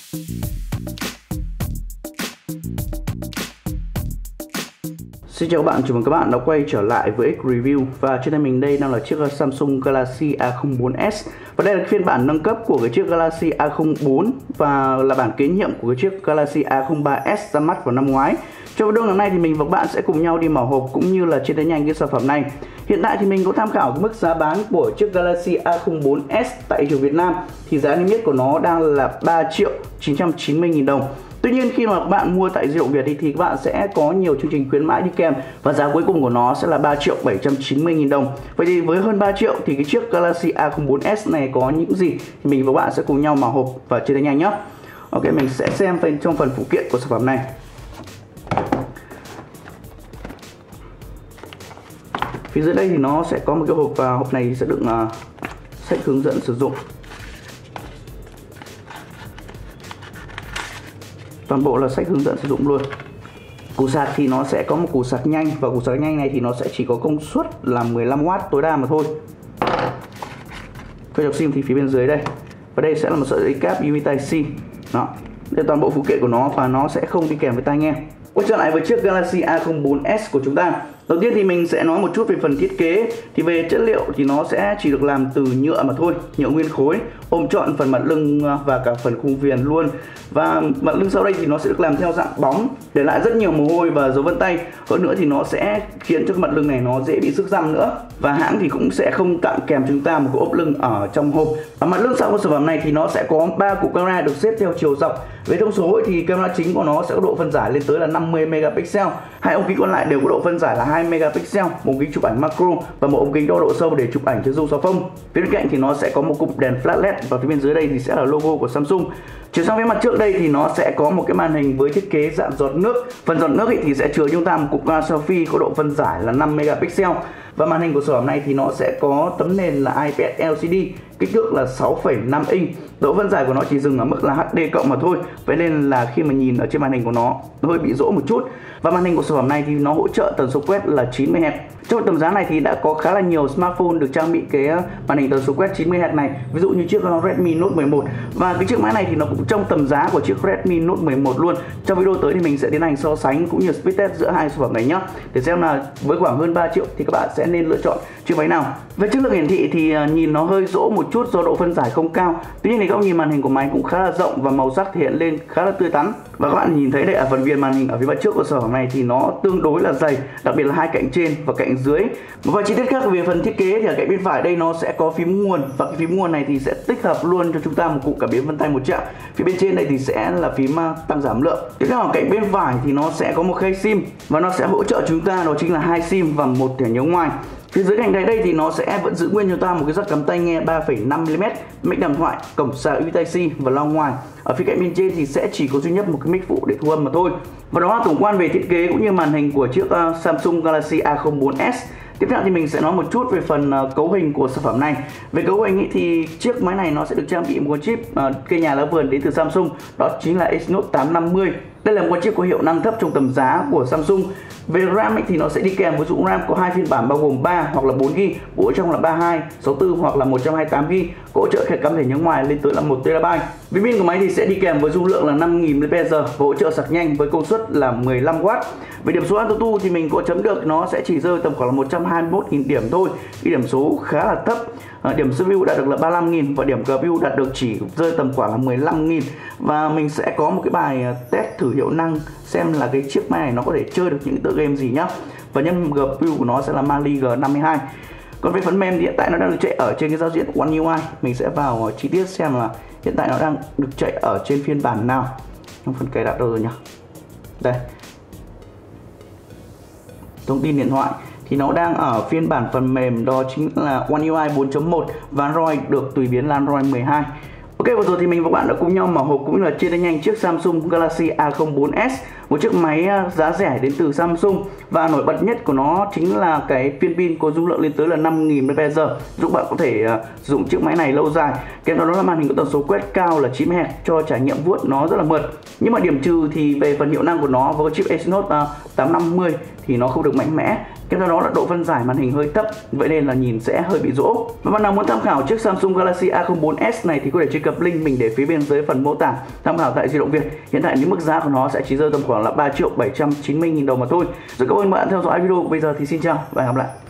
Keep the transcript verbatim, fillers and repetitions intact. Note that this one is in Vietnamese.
Xin chào các bạn, chào mừng các bạn đã quay trở lại với X Review. Và trên tay mình đây đang là chiếc Samsung Galaxy A không bốn S. Và đây là phiên bản nâng cấp của cái chiếc Galaxy A không bốn và là bản kế nhiệm của cái chiếc Galaxy A không ba S ra mắt vào năm ngoái. Trong video ngày hôm nay thì mình và các bạn sẽ cùng nhau đi mở hộp cũng như là chia tay nhanh cái sản phẩm này. Hiện tại thì mình có tham khảo cái mức giá bán của chiếc Galaxy A không bốn S tại thị trường Việt Nam thì giá niêm yết của nó đang là ba triệu chín trăm chín mươi nghìn đồng. Tuy nhiên khi mà các bạn mua tại Di động Việt thì các bạn sẽ có nhiều chương trình khuyến mãi đi kèm và giá cuối cùng của nó sẽ là ba triệu bảy trăm chín mươi nghìn đồng. Vậy thì với hơn ba triệu thì cái chiếc Galaxy A không bốn S này có những gì thì mình và các bạn sẽ cùng nhau mở hộp và chia tay nhanh nhé. Ok, mình sẽ xem trong phần phụ kiện của sản phẩm này. Phía dưới đây thì nó sẽ có một cái hộp và hộp này sẽ đựng uh, sách hướng dẫn sử dụng. Toàn bộ là sách hướng dẫn sử dụng luôn. Củ sạc thì nó sẽ có một củ sạc nhanh và củ sạc nhanh này thì nó sẽ chỉ có công suất là mười lăm oát tối đa mà thôi. Phôi đọc sim thì phía bên dưới đây. Và đây sẽ là một sợi dây cáp u ét bê Type-C. Đó. Đây là toàn bộ phụ kiện của nó và nó sẽ không đi kèm với tai nghe. Quay trở lại với chiếc Galaxy A không bốn S của chúng ta. Đầu tiên thì mình sẽ nói một chút về phần thiết kế. Thì về chất liệu thì nó sẽ chỉ được làm từ nhựa mà thôi, nhựa nguyên khối, ôm trọn phần mặt lưng và cả phần khung viền luôn. Và mặt lưng sau đây thì nó sẽ được làm theo dạng bóng, để lại rất nhiều mồ hôi và dấu vân tay. Hơn nữa thì nó sẽ khiến cho cái mặt lưng này nó dễ bị xước răm nữa. Và hãng thì cũng sẽ không tặng kèm chúng ta một cái ốp lưng ở trong hộp. Và mặt lưng sau của sản phẩm này thì nó sẽ có ba cụm camera được xếp theo chiều dọc. Về thông số thì camera chính của nó sẽ có độ phân giải lên tới là năm mươi megapixel. Hai ống kính còn lại đều có độ phân giải là hai megapixel, một ống kính chụp ảnh macro và một ống kính đo độ sâu để chụp ảnh chân dung xóa phông. Phía bên cạnh thì nó sẽ có một cụm đèn flash led và phía bên dưới đây thì sẽ là logo của Samsung. Chuyển sang phía mặt trước đây thì nó sẽ có một cái màn hình với thiết kế dạng giọt nước. Phần giọt nước thì sẽ chứa chúng ta một cụm camera selfie có độ phân giải là năm megapixel. Và màn hình của sản phẩm này thì nó sẽ có tấm nền là iPad L C D, kích thước là sáu phẩy năm inch. Độ phân giải của nó chỉ dừng ở mức là H D cộng mà thôi. Vậy nên là khi mà nhìn ở trên màn hình của nó, nó hơi bị rỗ một chút. Và màn hình của sản phẩm này thì nó hỗ trợ tần số quét là chín mươi héc. Trong tầm giá này thì đã có khá là nhiều smartphone được trang bị cái màn hình tần số quét chín mươi héc này. Ví dụ như chiếc Redmi Note mười một. Và cái chiếc máy này thì nó cũng trong tầm giá của chiếc Redmi Note mười một luôn. Trong video tới thì mình sẽ tiến hành so sánh cũng như speed test giữa hai sản phẩm này nhé, để xem là với khoảng hơn ba triệu thì các bạn sẽ nên lựa chọn chiếc máy nào. Về chất lượng hiển thị thì nhìn nó hơi rỗ một chút do độ phân giải không cao. Tuy nhiên thì góc nhìn màn hình của máy cũng khá là rộng và màu sắc thể hiện lên khá là tươi tắn. Và các bạn nhìn thấy đây ở phần viền màn hình ở phía mặt trước của sản phẩm này thì nó tương đối là dày, đặc biệt là hai cạnh trên và cạnh dưới. Một vài chi tiết khác về phần thiết kế thì ở cạnh bên phải đây nó sẽ có phím nguồn, và cái phím nguồn này thì sẽ tích hợp luôn cho chúng ta một cụm cảm biến vân tay một chạm. Phía bên trên đây thì sẽ là phím tăng giảm lượng. Tiếp theo ở cạnh bên phải thì nó sẽ có một khay sim và nó sẽ hỗ trợ chúng ta đó chính là hai sim và một thẻ nhớ ngoài. Phía dưới cạnh đây đây thì nó sẽ vẫn giữ nguyên cho ta một cái jack cắm tai nghe ba phẩy năm mi li mét, mic điện thoại, cổng sạc u ét bê Type-C và loa ngoài. Ở phía cạnh bên trên thì sẽ chỉ có duy nhất một cái mic phụ để thu âm mà thôi. Và đó là tổng quan về thiết kế cũng như màn hình của chiếc uh, Samsung Galaxy A không bốn S. Tiếp theo thì mình sẽ nói một chút về phần uh, cấu hình của sản phẩm này. Về cấu hình ý, thì chiếc máy này nó sẽ được trang bị một con chip uh, cây nhà lá vườn đến từ Samsung, đó chính là Exynos tám năm mươi. Đây là một con chip có hiệu năng thấp trong tầm giá của Samsung. Về RAM ấy, thì nó sẽ đi kèm với dụng RAM có hai phiên bản bao gồm ba hoặc là bốn gi ga bai, bộ trong là ba mươi hai, sáu mươi tư hoặc là một trăm hai mươi tám gi ga bai, có hỗ trợ thẻ cắm thẻ nhớ ngoài lên tới là một tê ra bai. Pin pin của máy thì sẽ đi kèm với dung lượng là năm nghìn mi li am pe giờ và hỗ trợ sạc nhanh với công suất là mười lăm oát. Về điểm số AnTuTu thì mình có chấm được nó sẽ chỉ rơi tầm khoảng là một trăm hai mươi mốt nghìn điểm thôi. Cái điểm số khá là thấp. À, điểm xê pê u đạt được là ba mươi lăm nghìn và điểm giê pê u đạt được chỉ rơi tầm khoảng là mười lăm nghìn. Và mình sẽ có một cái bài test thử hiệu năng xem là cái chiếc máy này nó có thể chơi được những tựa game gì nhá. Và nhân giê pê u của nó sẽ là Mali G năm mươi hai. Còn về phần mềm thì hiện tại nó đang được chạy ở trên cái giao diện One u i. Mình sẽ vào chi tiết xem là hiện tại nó đang được chạy ở trên phiên bản nào. Trong phần cài đặt đâu rồi nhỉ? Đây. Thông tin điện thoại thì nó đang ở phiên bản phần mềm đó chính là One u i bốn chấm một và Android được tùy biến là Android mười hai. Ok, vừa rồi thì mình và các bạn đã cùng nhau mở hộp cũng như là chia tay nhanh chiếc Samsung Galaxy A không bốn S, một chiếc máy giá rẻ đến từ Samsung, và nổi bật nhất của nó chính là cái viên pin có dung lượng lên tới là năm nghìn mi li am pe giờ, giúp bạn có thể uh, sử dụng chiếc máy này lâu dài. Kèm đó là màn hình có tần số quét cao là chín mươi héc cho trải nghiệm vuốt nó rất là mượt. Nhưng mà điểm trừ thì về phần hiệu năng của nó với chip Exynos uh, tám năm mươi thì nó không được mạnh mẽ. Kèm theo đó là độ phân giải màn hình hơi thấp, vậy nên là nhìn sẽ hơi bị rỗ. Và bạn nào muốn tham khảo chiếc Samsung Galaxy A không bốn S này thì có thể truy cập link mình để phía bên dưới phần mô tả tham khảo tại Di động Việt. Hiện tại những mức giá của nó sẽ chỉ rơi tầm khoảng là ba triệu bảy trăm chín mươi nghìn đồng mà thôi. Rồi cảm ơn bạn theo dõi video. Bây giờ thì xin chào và hẹn gặp lại.